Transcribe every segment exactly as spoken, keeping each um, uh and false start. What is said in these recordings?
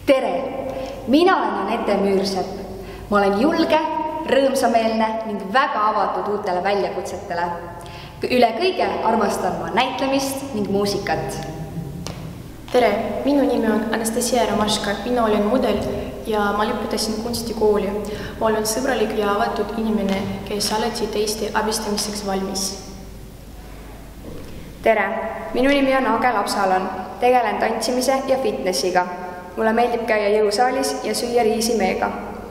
Tere! Mina olen Anette Müürsepp. Ma olen julge, rõõmsameelne ning väga avatud uutele väljakutsetele. Üle kõige armastan ma näitlemist ning muusikat. Tere! Minu nimi on Anastasia Romashka. Mina olen mudel ja ma lõpetasin kunstikooli. Ma olen sõbralik ja avatud inimene, kes alati teiste abistamiseks valmis. Tere! Minu nimi on Age Lapsalan. Tegelen tantsimise ja fitnessiga. Mulle meeldib käia jõusaalis ja süüa riisi meega.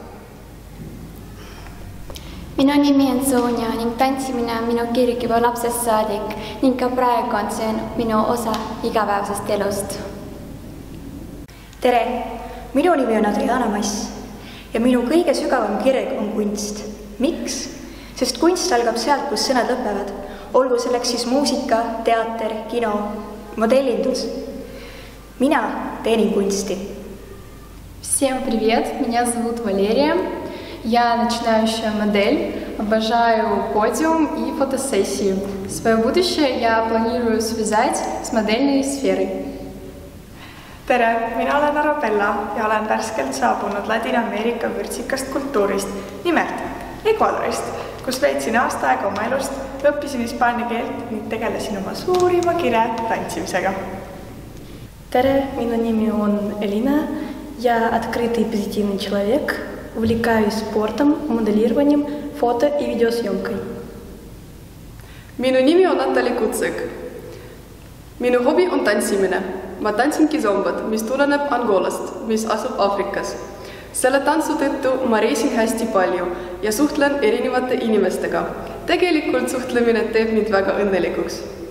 Minu nimi on Sonja ning tantsimine on minu kirg juba lapsest saadik ning ka praegu on see minu osa igapäevasest elust. Tere! Minu nimi on Adriana Mass ja minu kõige sügavam kirg on kunst. Miks? Sest kunst algab sealt, kus sõnad lõpevad. Olgu selleks siis muusika, teater, kino, modellindus. Mina teenin kunsti. Всем привет! Меня зовут Валерия. Я начинающая модель, обожаю подиум и фотосессии. Свое будущее я планирую связать с модельной сферой. Tere! Mina olen Arabella ja olen värskelt saabunud Ladina-Ameerika vürtsikast kultuurist, nimelt Ecuadorist, kus veetsin aasta aega oma elust, õppisin hispaania keelt ning tegelesin oma suurima kire tantsimisega. Tere! Minu nimi on Elina. Я открытый и позитивный человек. Увлекаюсь спортом, моделированием, фото- и видеосъемкой. Minu nimi on Natali Kutsek. Minu hobi on tantsimine. Ma tantsin kizombat, mis tuleneb Angolast, mis asub Afrikas. Selle tantsu tõttu ma reisin hästi palju ja suhtlen erinevate inimestega. Tegelikult suhtlemine teeb mind väga õnnelikuks.